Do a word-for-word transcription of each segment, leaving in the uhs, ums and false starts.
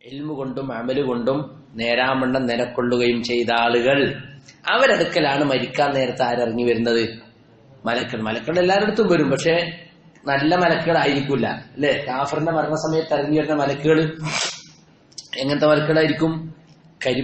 ഇൽമു കൊണ്ടും അമല് കൊണ്ടും നേരാമണ്ണം നിലക്കൊള്ളുകയും ചെയ്ത ആളുകൾ അവരടുക്കലാണ് മരിക്കാൻ നേരത്തെ ആരിറങ്ങി വരുന്നത്? മലക്കൾ. മലക്കൾ എല്ലാവരുടെ വരും, പക്ഷെ നല്ല മലക്കുകളായിരിക്കില്ല അല്ലെ? കാഫറിന്റെ മരണസമയത്ത് ഇറങ്ങി വരുന്ന മലക്കുകൾ എങ്ങനത്തെ മലക്കുകളായിരിക്കും? കരി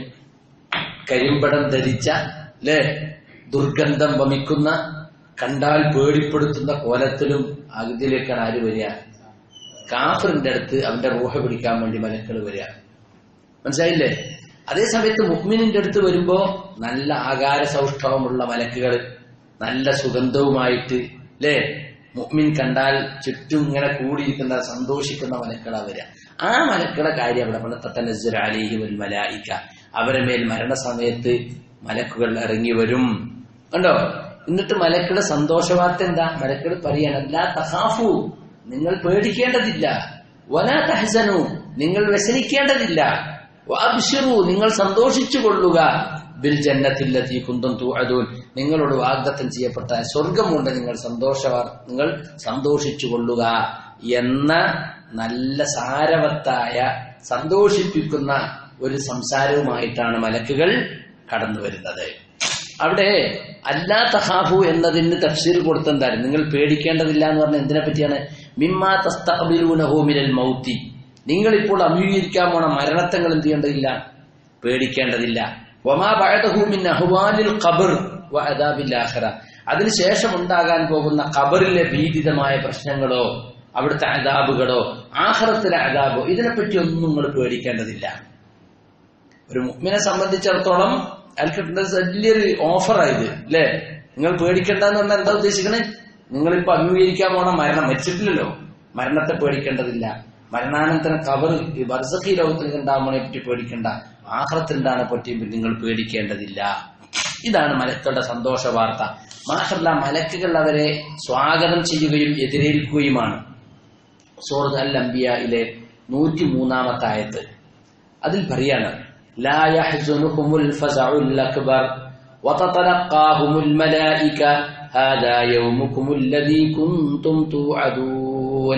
കരിമ്പടം ധരിച്ച അല്ലെ, ദുർഗന്ധം വമിക്കുന്ന, കണ്ടാൽ പേടിപ്പെടുത്തുന്ന കോലത്തിലും ആകൃതിയിലേക്കാണ് ആര് വരിക? കാഫറിന്റെ അടുത്ത് അവന്റെ റൂഹ പിടിക്കാൻ വേണ്ടി മലക്കൾ വരിക. മനസ്സിലായില്ലേ? അതേ സമയത്ത് മുഅ്മിനിന്റെ അടുത്ത് വരുമ്പോ നല്ല ആകാര സൗഷ്ഠവമുള്ള മലക്കുകൾ, നല്ല സുഗന്ധവുമായിട്ട് അല്ലേ, മുഅ്മിൻ കണ്ടാൽ ചുറ്റും ഇങ്ങനെ കൂടിയിരിക്കുന്ന സന്തോഷിക്കുന്ന മലക്കളാ വരിക. ആ മലക്കളുടെ കാര്യം അവിടെ പറഞ്ഞ തതനസ്സലു അലൈഹിമുൽ മലായിക, അവരെ മേൽ മരണസമയത്ത് മലക്കുകൾ ഇറങ്ങി വരും. കണ്ടോ? എന്നിട്ട് മലക്കളുടെ സന്തോഷവാർത്ത എന്താ? മലക്കൾ പറയാണ്, ലാ തഖാഫു, നിങ്ങൾ പേടിക്കേണ്ടതില്ല, വലാ തഹ്സനു, നിങ്ങൾ വ്യസനിക്കേണ്ടതില്ല, വഅബ്ശിറു, നിങ്ങൾ സന്തോഷിച്ചു കൊള്ളുക, ബിൽ ജന്നത്തില്ലതി കുന്തും തുഅദൂൻ, നിങ്ങളോട് വാഗ്ദത്തം ചെയ്യപ്പെട്ട സ്വർഗം കൊണ്ട് നിങ്ങൾ സന്തോഷവാർ നിങ്ങൾ സന്തോഷിച്ചു കൊള്ളുക എന്ന നല്ല സാരവത്തായ സന്തോഷിപ്പിക്കുന്ന ഒരു സംസാരവുമായിട്ടാണ് മലക്കുകൾ കടന്നു വരുന്നത്. അവിടെ അല്ലാ തഖാഫു എന്നതിന് തഫ്സീർ കൊടുത്തെന്തായാലും നിങ്ങൾ പേടിക്കേണ്ടതില്ല എന്ന് പറഞ്ഞാൽ എന്തിനെ പറ്റിയാണ്? മിമ്മാ തസ്തഖ്ബിലൂനഹു മിനൽ മൗതി, നിങ്ങളിപ്പോൾ അഭിമുഖീകരിക്കാൻ പോണ മരണത്തങ്ങൾ എന്ത് ചെയ്യേണ്ടതില്ല? പേടിക്കേണ്ടതില്ല. വമാ ബഅദഹു മിൻ അഹ്വാലിൽ ഖബർ വഅദാബിൽ ആഖിറ, അതിനുശേഷം ഉണ്ടാകാൻ പോകുന്ന ഖബറിലെ ഭീതിതമായ പ്രശ്നങ്ങളോ അവിടുത്തെ അദാബുകളോ ആഖിറത്തിലെ അദാബോ ഇതിനെപ്പറ്റി ഒന്നും നിങ്ങൾ പേടിക്കേണ്ടതില്ല. ഒരു മുഅ്മിനെ സംബന്ധിച്ചിടത്തോളം അയാൾക്ക് വലിയൊരു ഓഫറായത് അല്ലേ? നിങ്ങൾ പേടിക്കേണ്ടെന്ന് പറഞ്ഞാൽ എന്താ ഉദ്ദേശിക്കണേ? നിങ്ങളിപ്പോ അഭിമുഖീകരിക്കാൻ പോണ മരണം, മരിച്ചിട്ടില്ലല്ലോ, മരണത്തെ പേടിക്കേണ്ടതില്ല. മരണാനന്തരം ഖബർ ബർസഖി ലോകത്തിൽ ഉണ്ടാകുമ്പോഴെ പറ്റി പേടിക്കേണ്ട, ആഖിറത്തിലുണ്ടാകുന്ന പറ്റി നിങ്ങൾ പേടിക്കേണ്ടതില്ല. ഇതാണ് മലക്കുകളുടെ സന്തോഷ വാർത്ത. മാത്രമല്ല മലക്കുകൾ അവരെ സ്വാഗതം ചെയ്യുകയും എതിരേൽക്കുകയുമാണ്. സൂറത്ത് അൽ അംബിയയിലെ നൂറ്റി മൂന്നാമത്തെ ആയത്ത് അതിൽ പറയാണ്, ലാ യഹ്സുനുഹുമുൽ ഫസഉൽ അക്ബർ വതതലഖാഹുമുൽ മലായിക ഹാദാ യൗമുകുമുൽ ലദീ കുൻതും തുഅദൂൻ.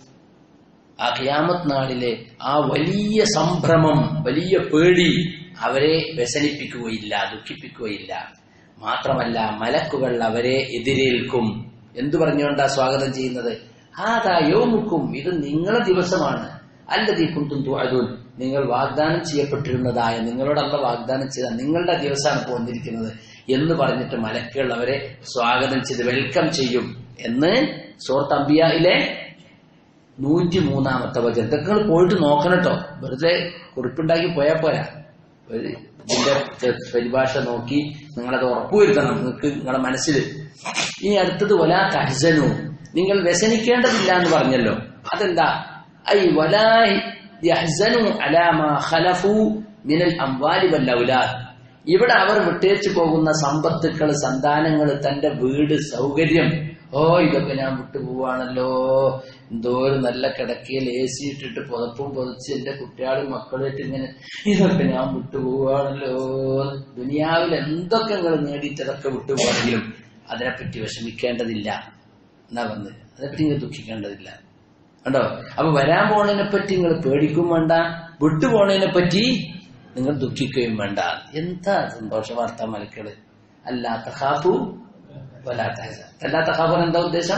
ആ ഖിയാമത്ത് നാളിലെ ആ വലിയ സംഭ്രമം, വലിയ പേടി അവരെ വ്യസനിപ്പിക്കുകയില്ല, ദുഃഖിപ്പിക്കുകയില്ല. മാത്രമല്ല മലക്കുകൾ അവരെ എതിരേൽക്കും. എന്തു പറഞ്ഞുകൊണ്ടാ സ്വാഗതം ചെയ്യുന്നത്? ഹാദാ യൗമുക്കും, ഇത് നിങ്ങളുടെ ദിവസമാണ്, അല്ലദീ കുൻതും തുഅദൂൻ, നിങ്ങൾ വാഗ്ദാനം ചെയ്യപ്പെട്ടിരുന്നതായ, നിങ്ങളോട് അല്ലാഹു വാഗ്ദാനം ചെയ്ത നിങ്ങളുടെ ദിവസമാണ് ഇപ്പോൾ വന്നിരിക്കുന്നത് എന്ന് പറഞ്ഞിട്ട് മലക്കുകൾ അവരെ സ്വാഗതം ചെയ്ത് വെൽക്കം ചെയ്യും എന്ന് സൂറത്ത് അംബിയയിലെ നൂറ്റി മൂന്നാമത്തെ വചനം. ഇതൊക്കെ നിങ്ങൾ പോയിട്ട് നോക്കണം കേട്ടോ, വെറുതെ കുറിപ്പുണ്ടാക്കി പോയാൽ പോരാ. ഇതിന്റെ പരിഭാഷ നോക്കി നിങ്ങളത് ഉറപ്പുവരുത്തണം നിങ്ങൾക്ക് നിങ്ങളുടെ മനസ്സിൽ. ഇനി അടുത്തത് വലാ തഹ്സനു, നിങ്ങൾ വ്യസനിക്കേണ്ടതില്ല എന്ന് പറഞ്ഞല്ലോ. അതെന്താ? ഐ വലാ യഹ്സനു അലാ മാ ഖലഫു മിനൽ അംവാലി വൽ ഔലാദ്, ഇവിടെ അവർ വിട്ടേച്ചു പോകുന്ന സമ്പത്തുക്കൾ, സന്താനങ്ങൾ, തന്റെ വീട്, സൗകര്യം, ഓ ഇതൊക്കെ ഞാൻ വിട്ടുപോവാണല്ലോ, എന്തോ ഒരു നല്ല കിടക്കയിൽ എ സി ഇട്ടിട്ട് പുതപ്പും പൊതിച്ച് എന്റെ കുട്ടികളും മക്കളായിട്ട് ഇങ്ങനെ, ഇതൊക്കെ ഞാൻ വിട്ടുപോവാണല്ലോ. ദുനിയാവിൽ എന്തൊക്കെ നിങ്ങൾ നേടിയിട്ടതൊക്കെ വിട്ടുപോകണമെങ്കിലും അതിനെപ്പറ്റി വിഷമിക്കേണ്ടതില്ല എന്നാ വന്ന്, അതിനെപ്പറ്റി നിങ്ങൾ ദുഃഖിക്കേണ്ടതില്ല. കണ്ടോ? അപ്പൊ വരാൻ പോണതിനെ പറ്റി നിങ്ങൾ പേടിക്കും വേണ്ട, വിട്ടുപോണതിനെ പറ്റി നിങ്ങൾ ദുഃഖിക്കുകയും വേണ്ട. എന്താ സന്തോഷ വാർത്ത മലക്കള്! അല്ലാ തഖാഫു വലാ തഹ്സനു. അല്ലാ തഖാഫു എന്താ ഉദ്ദേശം?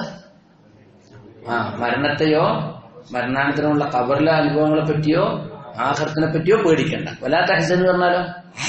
ആ മരണത്തെയോ മരണാനന്തരമുള്ള ഖബറിലെ അനുഭവങ്ങളെ പറ്റിയോ ആഖിറത്തിനെ പറ്റിയോ പേടിക്കണ്ട. വലാ തഹ്സനു പറഞ്ഞാലോ,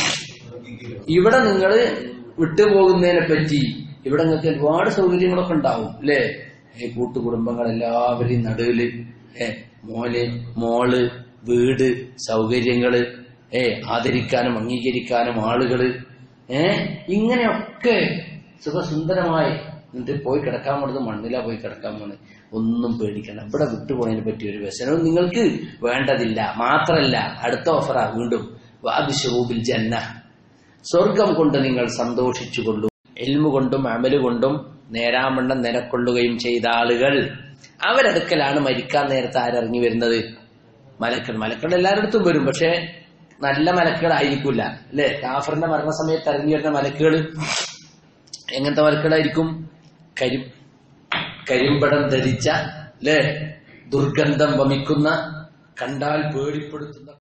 ഇവിടെ നിങ്ങൾ വിട്ടുപോകുന്നതിനെ പറ്റി, ഇവിടെ നിങ്ങൾക്ക് ഒരുപാട് സൗകര്യങ്ങളൊക്കെ ഉണ്ടാവും അല്ലേ? കൂട്ടുകുടുംബങ്ങൾ എല്ലാവരെയും നടുവില്, ഏ മോല് മോള് വീട് സൗകര്യങ്ങള്, ഏ ആദരിക്കാനും അംഗീകരിക്കാനും ആളുകള്, ഏ ഇങ്ങനെയൊക്കെ സുഖസുന്ദരമായി എന്നിട്ട് പോയി കിടക്കാൻ പോണത് മണ്ണിലാ പോയി കിടക്കാൻ പോണത്. ഒന്നും പേടിക്കണം. ഇവിടെ വിട്ടുപോണതിനെ പറ്റി ഒരു വ്യസനവും നിങ്ങൾക്ക് വേണ്ടതില്ല. മാത്രല്ല അടുത്ത ഓഫറാ വീണ്ടും, വഅബ്ശിറൂ ബിൽ ജന്ന, സ്വർഗം കൊണ്ട് നിങ്ങൾ സന്തോഷിച്ചുകൊള്ളൂ. ഇൽമു കൊണ്ടും അമല് കൊണ്ടും നേരാമണ്ണം നിലക്കൊള്ളുകയും ചെയ്ത ആളുകൾ അവരടുക്കലാണ് മരിക്കാൻ നേരത്തെ ആരിറങ്ങി വരുന്നത്? മലക്കൾ. മലക്കൾ എല്ലാവരുടെ വരും, പക്ഷെ നല്ല മലക്കുകളായിരിക്കില്ല അല്ലെ? കാഫറിന്റെ മരണസമയത്ത് ഇറങ്ങി വരുന്ന മലക്കുകൾ എങ്ങനത്തെ മലക്കുകളായിരിക്കും? കരി കരിമ്പടം ധരിച്ച അല്ലെ, ദുർഗന്ധം വമിക്കുന്ന, കണ്ടാൽ പേടിപ്പെടുത്തുന്ന